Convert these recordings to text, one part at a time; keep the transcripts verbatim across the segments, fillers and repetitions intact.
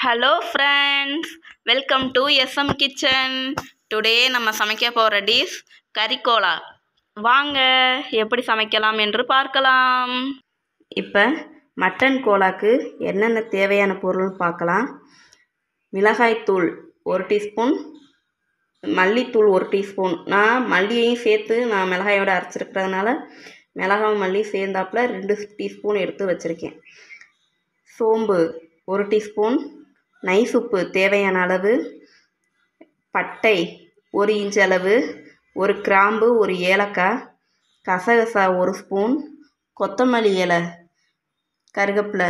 Hello friends, welcome to SM kitchen. Today நம்ம சமைக்க போகிற டிஷ் கறிக்கோலா. வாங்க எப்படி சமைக்கலாம் என்று பார்க்கலாம். இப்போ மட்டன் கோலாக்கு என்னென்ன தேவையான பொருள் பார்க்கலாம். மிளகாய்த்தூள் ஒரு டீஸ்பூன், மல்லித்தூள் ஒரு டீஸ்பூன். நான் மல்லியையும் சேர்த்து நான் மிளகாயோடு அரைச்சிருக்கிறதுனால மிளகாய் மல்லி சேர்ந்தாப்பில் ரெண்டு டீஸ்பூன் எடுத்து வச்சுருக்கேன். சோம்பு ஒரு டீஸ்பூன், நைஸ் உப்பு தேவையான அளவு, பட்டை ஒரு இன்ச் அளவு, ஒரு கிராம்பு, ஒரு ஏலக்காய், கசகசா ஒரு ஸ்பூன், கொத்தமல்லி இலை, கருவேப்பிலை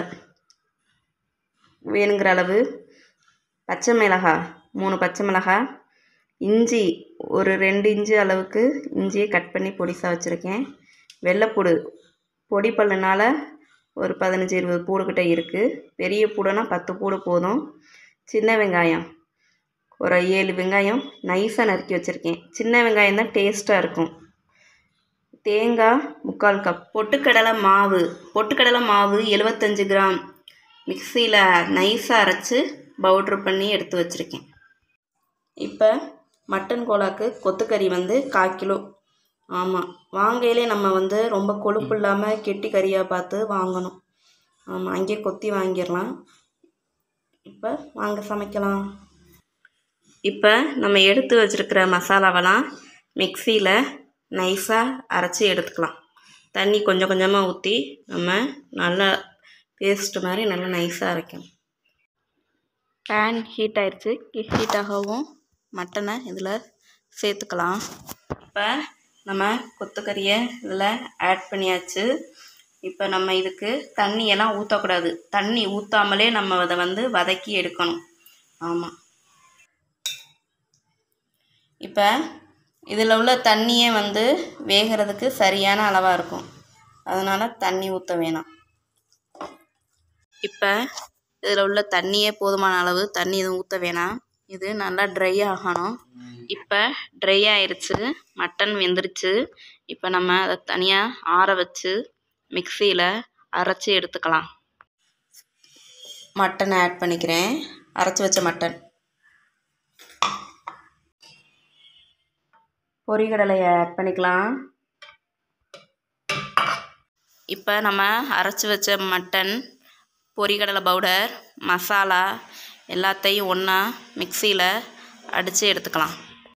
வேணுங்கிற அளவு, பச்சை மிளகாய் மூணு பச்சை மிளகாய், இஞ்சி ஒரு ரெண்டு இன்ச்சு அளவுக்கு இஞ்சியை கட் பண்ணி பொடிசாக வச்சுருக்கேன். வெள்ளைப்பூடு பொடி பல்லுனால் ஒரு பதினஞ்சு இருபது பூடுக்கிட்ட இருக்குது. பெரிய பூடுனா பத்து பூடு போதும். சின்ன வெங்காயம் ஒரு ஏழு வெங்காயம் நைஸாக நறுக்கி வச்சுருக்கேன். சின்ன வெங்காயம் தான் டேஸ்ட்டாக இருக்கும். தேங்காய் முக்கால் கப். பொட்டுக்கடலை மாவு பொட்டுக்கடலை மாவு எழுபத்தஞ்சு கிராம் மிக்சியில் நைஸாக அரைச்சி பவுட்ரு பண்ணி எடுத்து வச்சுருக்கேன். இப்போ மட்டன் கோலாக்கு கொத்துக்கறி வந்து கால் கிலோ. ஆமாம், வாங்கையிலே நம்ம வந்து ரொம்ப கொழுப்பு இல்லாமல் கெட்டி கறியாக பார்த்து வாங்கணும். ஆமாம், அங்கேயே கொத்தி வாங்கிடலாம். இப்போ வாங்க சமைக்கலாம். இப்போ நம்ம எடுத்து வச்சுருக்கிற மசாலாவெல்லாம் மிக்சியில் நைஸாக அரைச்சி எடுத்துக்கலாம். தண்ணி கொஞ்சம் கொஞ்சமாக ஊற்றி நம்ம நல்லா பேஸ்ட்டு மாதிரி நல்லா நைஸாக அரைக்கணும். பேன் ஹீட் ஆயிடுச்சு. ஹீட் ஆகவும் மட்டனை இதில் சேர்த்துக்கலாம். இப்போ நம்ம கொத்துக்கறியை இதில் ஆட் பண்ணியாச்சு. இப்போ நம்ம இதுக்கு தண்ணியெல்லாம் ஊற்றக்கூடாது. தண்ணி ஊற்றாமலே நம்ம அதை வந்து வதக்கி எடுக்கணும். ஆமாம், இப்போ இதில் உள்ள தண்ணியே வந்து வேகிறதுக்கு சரியான அளவாக இருக்கும். அதனால் தண்ணி ஊற்ற வேணாம். இப்போ இதில் உள்ள தண்ணியே போதுமான அளவு, தண்ணி எதுவும் ஊற்ற வேணாம். இது நல்லா ட்ரை ஆகணும். இப்போ ட்ரை ஆயிடுச்சு, மட்டன் வெந்துருச்சு. இப்போ நம்ம அதை தனியாக ஆற வச்சு மிக்சியில் அரைச்சி எடுத்துக்கலாம். மட்டனை ஆட் பண்ணிக்கிறேன். அரைச்சி வச்ச மட்டன், பொரிகடலையை ஆட் பண்ணிக்கலாம். இப்போ நம்ம அரைச்சி வச்ச மட்டன், பொரிகடலை பவுடர், மசாலா எல்லாத்தையும் ஒன்றா மிக்சியில் அடித்து எடுத்துக்கலாம்.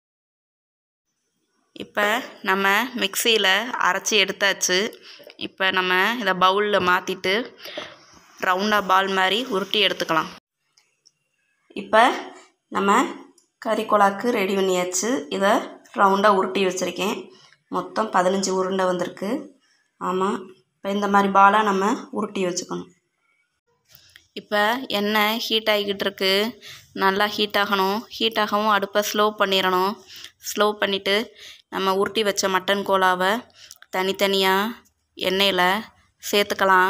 இப்போ நம்ம மிக்சியில் அரைச்சி எடுத்தாச்சு. இப்போ நம்ம இதை பவுலில் மாற்றிட்டு ரவுண்டாக பால் மாதிரி உருட்டி எடுத்துக்கலாம். இப்போ நம்ம கறிக்கோலாக்கு ரெடி பண்ணியாச்சு. இதை ரவுண்டாக உருட்டி வச்சுருக்கேன். மொத்தம் பதினஞ்சு உருண்டை வந்திருக்கு. ஆமாம், இப்போ இந்த மாதிரி பாலாக நம்ம உருட்டி வச்சுக்கணும். இப்போ எண்ணெய் ஹீட் ஆகிக்கிட்டு இருக்கு. நல்லா ஹீட் ஆகணும். ஹீட் ஆகவும் அடுப்பை ஸ்லோ பண்ணிடணும். ஸ்லோ பண்ணிவிட்டு நம்ம உருட்டி வச்ச மட்டன் கோலாவை தனித்தனியாக எண்ணெயில் சேர்த்துக்கலாம்.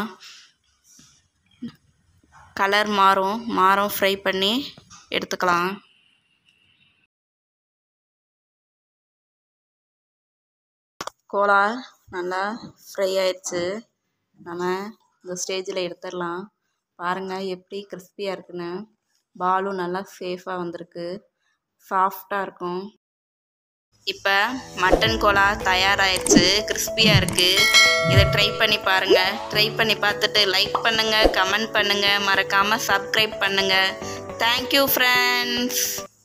கலர் மாறும் மாறும் ஃப்ரை பண்ணி எடுத்துக்கலாம். கோலா நல்லா ஃப்ரை ஆயிடுச்சு. நம்ம இந்த ஸ்டேஜில் எடுத்துடலாம். பாருங்கள் எப்படி கிறிஸ்பியாக இருக்குன்னு. பாலும் நல்லா சேஃபாக வந்திருக்கு, சாஃப்டாக இருக்கும். இப்போ மட்டன் கோலா தயாராகிடுச்சு, கிறிஸ்பியாக இருக்குது. இதை ட்ரை பண்ணி பாருங்கள். ட்ரை பண்ணி பார்த்துட்டு லைக் பண்ணுங்கள், கமெண்ட் பண்ணுங்கள், மறக்காமல் சப்ஸ்கிரைப் பண்ணுங்கள். Thank you friends.